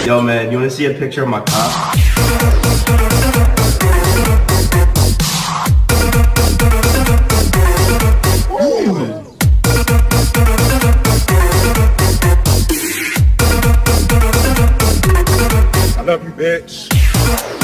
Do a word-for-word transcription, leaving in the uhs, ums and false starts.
Yo, man, you wanna see a picture of my cop? I love you, bitch.